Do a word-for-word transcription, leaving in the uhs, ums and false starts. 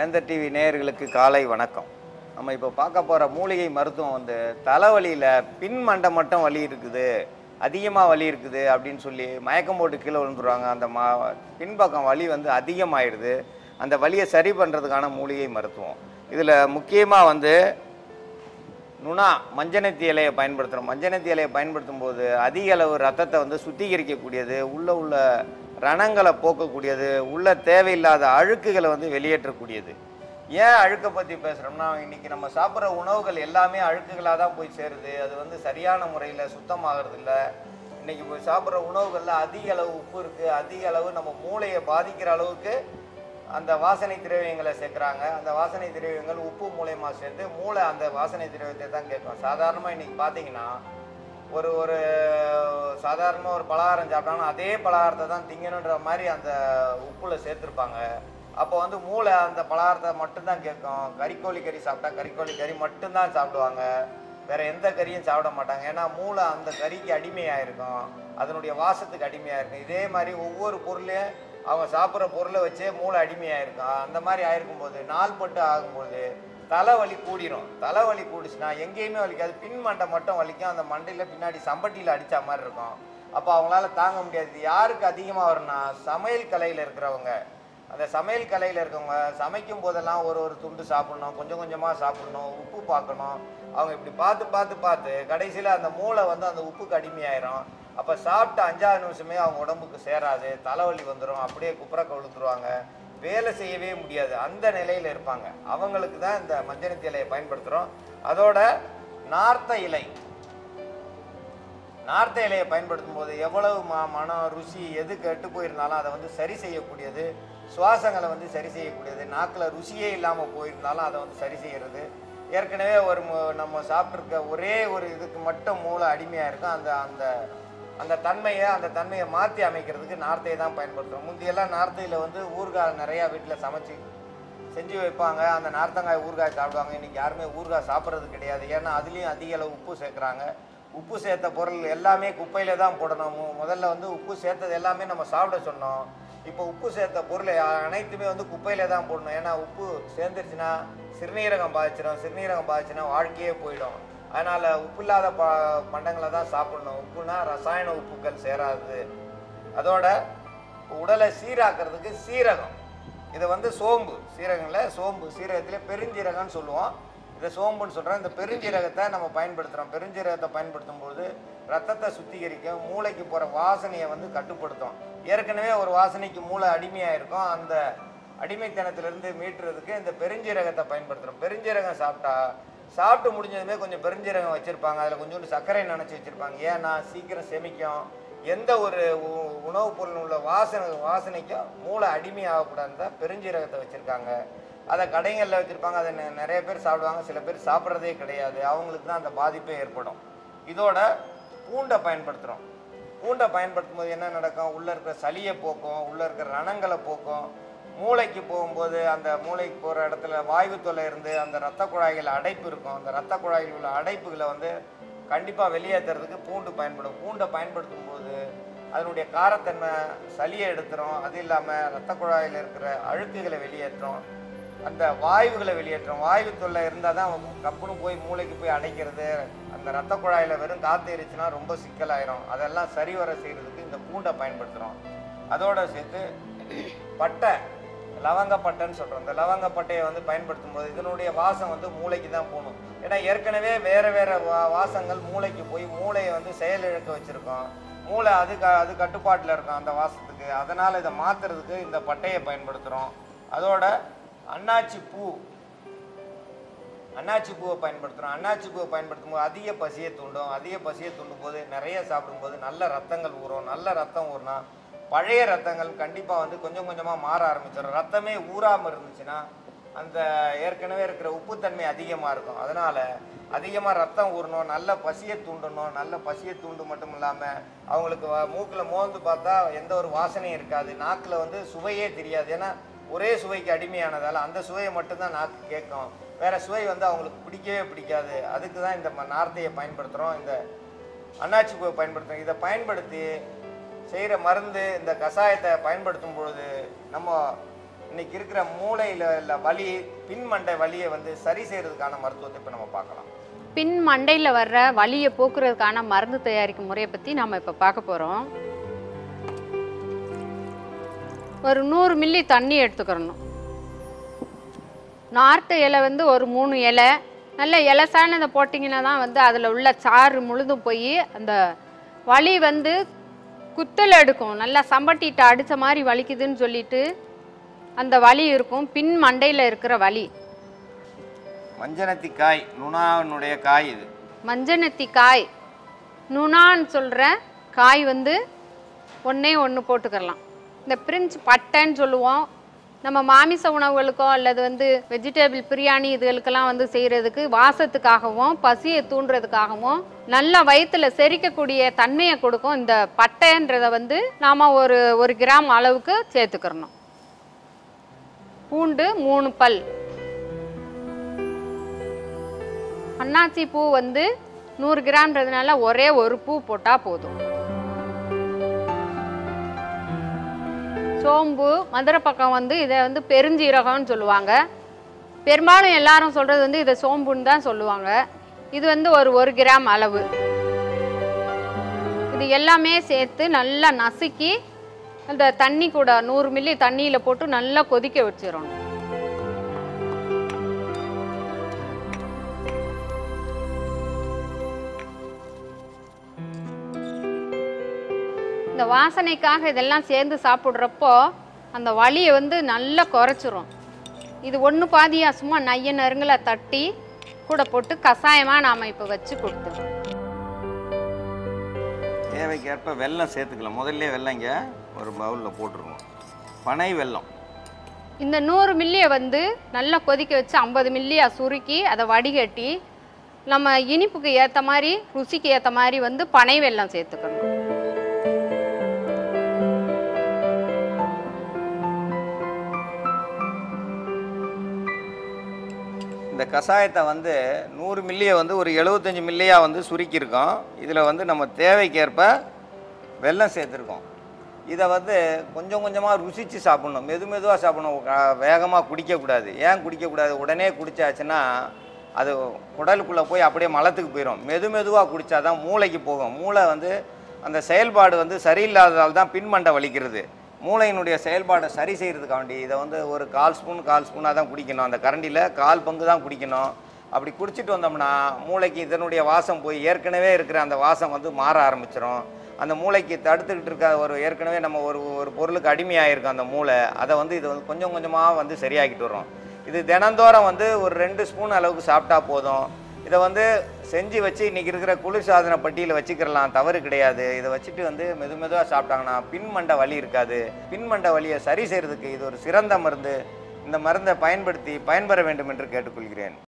வேந்தர் டிவி நேயர்களுக்கு காலை வணக்கம். நம்ம இப்போ பார்க்க போகிற மூலிகை மருத்துவம் வந்து தலைவலியில் பின் மண்டை மட்டும் வலி இருக்குது, அதிகமாக வலி இருக்குது அப்படின்னு சொல்லி மயக்கம் போட்டு கீழே விழுந்துருவாங்க. அந்த மா பின்பக்கம் வலி வந்து அதிகமாகிடுது. அந்த வலியை சரி பண்ணுறதுக்கான மூலிகை மருத்துவம். இதில் முக்கியமாக வந்து நுணா மஞ்சனத்தி இலையை பயன்படுத்துகிறோம். மஞ்சனத்தி இலையை பயன்படுத்தும் போது அதிக அளவு ரத்தத்தை வந்து சுத்திகரிக்கக்கூடியது, உள்ள உள்ள ரணங்களை போக்கக்கூடியது, உள்ள தேவையில்லாத அழுக்குகளை வந்து வெளியேற்றக்கூடியது. ஏன் அழுக்கை பற்றி பேசுகிறோம்னா, இன்றைக்கி நம்ம சாப்பிட்ற உணவுகள் எல்லாமே அழுக்குகளாக தான் போய் சேருது. அது வந்து சரியான முறையில் சுத்தமாகிறது இல்லை. இன்றைக்கி போய் சாப்பிட்ற உணவுகளில் அதிக அளவு உப்பு இருக்குது, அதிக அளவு நம்ம மூளையை பாதிக்கிற அளவுக்கு அந்த வாசனை திரவியங்களை சேர்க்குறாங்க. அந்த வாசனை திரவியங்கள் உப்பு மூலயமா சேர்ந்து மூளை அந்த வாசனை திரவியத்தை தான் கேட்கும். சாதாரணமாக இன்றைக்கி பார்த்தீங்கன்னா ஒரு ஒரு சாதாரணமாக ஒரு பலகாரம் சாப்பிட்டாங்கன்னா அதே பலகாரத்தை தான் திங்கணுன்ற மாதிரி அந்த உப்பில் சேர்த்துருப்பாங்க. அப்போ வந்து மூளை அந்த பலகாரத்தை மட்டும்தான் கேட்கும். கறிக்கோழி கறி சாப்பிட்டா கறிக்கோழி கறி மட்டும்தான் சாப்பிடுவாங்க, வேறு எந்த கறியும் சாப்பிட மாட்டாங்க. ஏன்னா மூளை அந்த கறிக்கு அடிமையாக இருக்கும், அதனுடைய வாசத்துக்கு அடிமையாக இருக்கும். இதே மாதிரி ஒவ்வொரு பொருளையும் அவங்க சாப்பிட்ற பொருளை வச்சே மூளை அடிமையாக இருக்கும். அந்த மாதிரி ஆயிருக்கும்போது நாள்பட்டு ஆகும்போது தலைவலி கூடிரும். தலைவலி கூடிச்சுன்னா எங்கேயுமே வலிக்காது, பின் மண்டை மட்டும் வலிக்கும். அந்த மண்டையில் பின்னாடி சம்பட்டியில் அடித்த மாதிரி இருக்கும். அப்போ அவங்களால தாங்க முடியாது. யாருக்கு அதிகமாக வரும்னா சமையல் கலையில் இருக்கிறவங்க. அந்த சமையல் கலையில் இருக்கவங்க சமைக்கும் போதெல்லாம் ஒரு ஒரு துண்டு சாப்பிட்ணும், கொஞ்சம் கொஞ்சமாக சாப்பிட்ணும், உப்பு பார்க்கணும். அவங்க இப்படி பார்த்து பார்த்து பார்த்து கடைசியில் அந்த மூளை வந்து அந்த உப்புக்கு அடிமையாயிரும். அப்போ சாப்பிட்ட அஞ்சாவது நிமிஷமே அவங்க உடம்புக்கு சேராது, தலைவலி வந்துடும், அப்படியே குப்புற கவிழ்த்துருவாங்க, வேலை செய்யவே முடியாது, அந்த நிலையில் இருப்பாங்க. அவங்களுக்கு தான் இந்த மஞ்சனத்தி இலையை பயன்படுத்துகிறோம். அதோட நார்த்த இலை நார்த்த இலையை பயன்படுத்தும் போது எவ்வளவு மா மனம் ருசி எது கெட்டு போயிருந்தாலும் அதை வந்து சரி செய்யக்கூடியது, சுவாசங்களை வந்து சரி செய்யக்கூடியது, நாக்கில் ருசியே இல்லாமல் போயிருந்தாலும் அதை வந்து சரி செய்கிறது. ஏற்கனவே ஒரு நம்ம சாப்பிட்ருக்க ஒரே ஒரு இதுக்கு மட்டும் மூளை அடிமையாக இருக்கும். அந்த அந்த அந்த தன்மையை அந்த தன்மையை மாற்றி அமைக்கிறதுக்கு நார்த்தையை தான் பயன்படுத்துகிறோம். முந்தியெல்லாம் நார்த்தையில் வந்து ஊறுகாய் நிறையா வீட்டில் சமைச்சு செஞ்சு வைப்பாங்க. அந்த நார்த்தங்காய் ஊறுகாய் சாப்பிடுவாங்க. இன்றைக்கி யாருமே ஊறுகாய் சாப்பிட்றது கிடையாது. ஏன்னா அதுலேயும் அதிக அளவு உப்பு சேர்க்குறாங்க. உப்பு சேர்த்த பொருள் எல்லாமே குப்பையில் தான் போடணும். முதல்ல வந்து உப்பு சேர்த்தது எல்லாமே நம்ம சாப்பிட சொன்னோம். இப்போ உப்பு சேர்த்த பொருள் அனைத்துமே வந்து குப்பையில தான் போடணும். ஏன்னா உப்பு சேர்ந்துருச்சுன்னா சிறுநீரகம் பாதிச்சிடும், சிறுநீரகம் பாதிச்சுன்னா வாழ்க்கையே போயிடும். அதனால் உப்பு இல்லாத ப பண்டங்களை தான் சாப்பிடணும். உப்புனா ரசாயன உப்புக்கள் சேராது. அதோட உடலை சீராக்கிறதுக்கு சீரகம், இதை வந்து சோம்பு, சீரகங்களில் சோம்பு, சீரகத்திலே பெருஞ்சீரகம்னு சொல்லுவோம், இதை சோம்புன்னு சொல்கிறோம். இந்த பெருஞ்சீரகத்தை நம்ம பயன்படுத்துகிறோம். பெருஞ்சீரகத்தை பயன்படுத்தும் போது ரத்தத்தை சுத்திகரிக்கும், மூளைக்கு போகிற வாசனையை வந்து கட்டுப்படுத்தும். ஏற்கனவே ஒரு வாசனைக்கு மூளை அடிமையாக இருக்கும். அந்த அடிமைத்தனத்திலிருந்து மீட்டுறதுக்கு இந்த பெருஞ்சீரகத்தை பயன்படுத்துகிறோம். பெருஞ்சீரகம் சாப்பிட்டா சாப்பிட்டு முடிஞ்சதுமே கொஞ்சம் பெருஞ்சீரகம் வச்சுருப்பாங்க, அதில் கொஞ்சோண்டு சர்க்கரை நினச்சி வச்சுருப்பாங்க. ஏன்னா சீக்கிரம் செமிக்கும். எந்த ஒரு உணவுப் பொருள் உள்ள வாசனை வாசனைக்கும் மூளை அடிமையாகக்கூடாது தான் பெருஞ்சீரகத்தை வச்சுருக்காங்க. அதை கடைகளில் வச்சுருப்பாங்க. அதை நிறைய பேர் சாப்பிடுவாங்க, சில பேர் சாப்பிட்றதே கிடையாது. அவங்களுக்கு தான் அந்த பாதிப்பே ஏற்படும். இதோட பூண்டை பயன்படுத்துகிறோம். பூண்டை பயன்படுத்தும் போது என்ன நடக்கும், உள்ளே இருக்கிற சளியை போக்கும், உள்ளே இருக்கிற ரணங்களை போக்கும். மூளைக்கு போகும்போது அந்த மூளைக்கு போகிற இடத்துல வாய்வு தொல்லை இருந்து அந்த இரத்த குழாய்கள் அடைப்பு இருக்கும். அந்த இரத்த குழாயில் உள்ள அடைப்புகளை வந்து கண்டிப்பாக வெளியேற்றுறதுக்கு பூண்டு பயன்படும். பூண்டை பயன்படுத்தும் போது அதனுடைய காரத்தன்மை சளியை எடுத்துரும். அது இல்லாமல் இரத்த குழாயில் இருக்கிற அழுக்குகளை வெளியேற்றும், அந்த வாயுகளை வெளியேற்றும். வாயு தொல்லை இருந்தால் தான் கப்புன்னு போய் மூளைக்கு போய் அடைக்கிறது. அந்த இரத்த குழாயில் வெறும் காற்று எரிச்சுன்னா ரொம்ப சிக்கலாயிரும். அதெல்லாம் சரி வர செய்கிறதுக்கு இந்த பூண்டை பயன்படுத்துகிறோம். அதோடு சேர்த்து பட்டை, லவங்கப்பட்டைன்னு சொல்கிறோம். இந்த லவங்கப்பட்டையை வந்து பயன்படுத்தும் போது இதனுடைய வாசம் வந்து மூளைக்கு தான் போகணும். ஏன்னா ஏற்கனவே வேறு வேறு வா வாசங்கள் மூளைக்கு போய் மூளையை வந்து செயலிழக்க வச்சுருக்கோம். மூளை அது க அது கட்டுப்பாட்டில் இருக்கும் அந்த வாசத்துக்கு. அதனால் இதை மாற்றுறதுக்கு இந்த பட்டையை பயன்படுத்துகிறோம். அதோட அன்னாச்சி பூ அன்னாச்சி பூவை பயன்படுத்துகிறோம். அன்னாச்சி பூவை பயன்படுத்தும் போது அதிக பசியை தூண்டும். அதிக பசியை தூண்டும் போது நிறைய சாப்பிடும்போது நல்ல ரத்தங்கள் ஊறும். நல்ல ரத்தம் ஊறுனா பழைய ரத்தங்கள் கண்டிப்பாக வந்து கொஞ்சம் கொஞ்சமாக மாற ஆரம்பிச்சிடும். ரத்தமே ஊறாமல் இருந்துச்சுன்னா அந்த ஏற்கனவே இருக்கிற உப்புத்தன்மை அதிகமாக இருக்கும். அதனால் அதிகமாக ரத்தம் ஊறணும், நல்ல பசியை தூண்டணும். நல்ல பசியை தூண்டு மட்டும் இல்லாமல் அவங்களுக்கு மூக்கில் மோந்து பார்த்தா எந்த ஒரு வாசனையும் இருக்காது, நாக்கில் வந்து சுவையே தெரியாது. ஏன்னா ஒரே சுவைக்கு அடிமையானதால் அந்த சுவையை மட்டும்தான் நாக்கு கேட்கும், வேறு சுவை வந்து அவங்களுக்கு பிடிக்கவே பிடிக்காது. அதுக்கு தான் இந்த நார்த்தையை பயன்படுத்துகிறோம், இந்த அன்னாச்சி பூவை பயன்படுத்துகிறோம். இதை பயன்படுத்தி செய்கிற மருந்து இந்த கஷாயத்தை பயன்படுத்தும் பொழுது நம்ம இன்னைக்கு இருக்கிற மூளையில் உள்ள வலி, பின்மண்டை வலியை வந்து சரி செய்யறதுக்கான மருத்துவத்தை இப்போ நம்ம பார்க்கலாம். பின் மண்டையில் வர்ற வலியை போக்குறதுக்கான மருந்து தயாரிக்கும் முறையை பற்றி நம்ம இப்போ பார்க்க போகிறோம். ஒரு நூறு மில்லி தண்ணி எடுத்துக்கிறணும். நார்த்து இலை வந்து ஒரு மூணு இலை நல்ல இலசானதை போட்டிங்கன்னா தான் வந்து அதில் உள்ள சாறு முழுதும் போய் அந்த வலி வந்து குத்தல் எடுக்கும். நல்லா சம்பட்டிட்டு அடித்த மாதிரி வலிக்குதுன்னு சொல்லிட்டு அந்த வலி இருக்கும். பின் மண்டையில் இருக்கிற வலி. மஞ்சனத்தி காய், நுணானுடைய காய் இது. மஞ்சனத்தி காய் நுணான்னு சொல்கிற காய் வந்து ஒன்றே ஒன்று போட்டுக்கலாம். இந்த பிரிஞ்ச் பட்டைன்னு சொல்லுவோம். நம்ம மாமிச உணவுகளுக்கோ அல்லது வந்து வெஜிடபிள் பிரியாணி இதுகளுக்கெல்லாம் வந்து செய்கிறதுக்கு வாசத்துக்காகவும் பசியை தூண்டுறதுக்காகவும் நல்லா வயிற்றில் செரிக்கக்கூடிய தன்மையை கொடுக்கும். இந்த பட்டைன்றதை வந்து நாம் ஒரு ஒரு கிராம் அளவுக்கு சேர்த்துக்கிறணும். பூண்டு மூணு பல். அன்னாச்சி பூ வந்து நூறு கிராம்ன்றதுனால ஒரே ஒரு பூ போட்டால் போதும். சோம்பு, மதுரை பக்கம் வந்து இதை வந்து பெருஞ்சீரகம்னு சொல்லுவாங்க. பெரும்பாலும் எல்லாரும் சொல்கிறது வந்து இதை சோம்புன்னு தான் சொல்லுவாங்க. இது வந்து ஒரு ஒரு கிராம் அளவு. இது எல்லாமே சேர்த்து நல்லா நசுக்கி அந்த தண்ணி கூட நூறு மில்லி தண்ணியில் போட்டு நல்லா கொதிக்க வச்சிடணும். இந்த வாசனைக்காக இதெல்லாம் சேர்ந்து சாப்பிட்றப்போ அந்த வலியை வந்து நல்லா குறைச்சிரும். இது ஒன்று பாதியாக சும்மா நைய நறுங்களை தட்டி கூட போட்டு கஷாயமாக நாம் இப்போ வச்சு கொடுத்துருவோம். தேவைக்கேற்ப வெல்லம் சேர்த்துக்கலாம். முதல்ல வெல்லம் இங்கே ஒரு பவுலில் போட்டுருவோம். பனை வெல்லம். இந்த நூறு மில்லியை வந்து நல்லா கொதிக்க வச்சு ஐம்பது மில்லியாக சுருக்கி அதை வடிகட்டி நம்ம இனிப்புக்கு ஏற்ற மாதிரி ருசிக்கு ஏற்ற மாதிரி வந்து பனை வெல்லம் சேர்த்துக்கணும். இந்த கஷாயத்தை வந்து நூறு மில்லியை வந்து ஒரு எழுபத்தஞ்சி மில்லியாக வந்து சுருக்கியிருக்கோம். இதில் வந்து நம்ம தேவைக்கேற்ப வெல்லம் சேர்த்துருக்கோம். இதை வந்து கொஞ்சம் கொஞ்சமாக ருசித்து சாப்பிட்ணும். மெது மெதுவாக சாப்பிடணும். வேகமாக குடிக்கக்கூடாது. ஏன் குடிக்கக்கூடாது? உடனே குடித்தாச்சுன்னா அது குடலுக்குள்ளே போய் அப்படியே மலத்துக்கு போயிடும். மெது மெதுவாக குடித்தா தான் மூளைக்கு போகும். மூளை வந்து அந்த செயல்பாடு வந்து சரியில்லாததால் தான் பின்மண்டை வலிக்கிறது. மூளையினுடைய செயல்பாடை சரி செய்கிறதுக்காண்டி இதை வந்து ஒரு கால் ஸ்பூன் கால் ஸ்பூனாக தான் குடிக்கணும். அந்த கரண்டியில் கால் பங்கு தான் குடிக்கணும். அப்படி குடிச்சிட்டு வந்தோம்னா மூளைக்கு இதனுடைய வாசம் போய் ஏற்கனவே இருக்கிற அந்த வாசம் வந்து மாற ஆரம்பிச்சிடும். அந்த மூளைக்கு தடுத்துக்கிட்டு இருக்க ஒரு ஏற்கனவே நம்ம ஒரு ஒரு பொருளுக்கு அடிமையாகிருக்கோம் அந்த மூளை. அதை வந்து இது வந்து கொஞ்சம் கொஞ்சமாக வந்து சரியாக்கிட்டு வரும். இது தினந்தோறும் வந்து ஒரு ரெண்டு ஸ்பூன் அளவுக்கு சாப்பிட்டா போதும். இதை வந்து செஞ்சு வச்சு இன்றைக்கி இருக்கிற குளிர்சாதன பட்டியில் வச்சுக்கிறலாம், தவறு கிடையாது. இதை வச்சுட்டு வந்து மெது மெதுவாக சாப்பிட்டாங்கன்னா பின்மண்டை வலி இருக்காது. பின்மண்டை வலியை சரி செய்கிறதுக்கு இது ஒரு சிறந்த மருந்து. இந்த மருந்தை பயன்படுத்தி பயன்பெற வேண்டும் என்று கேட்டுக்கொள்கிறேன்.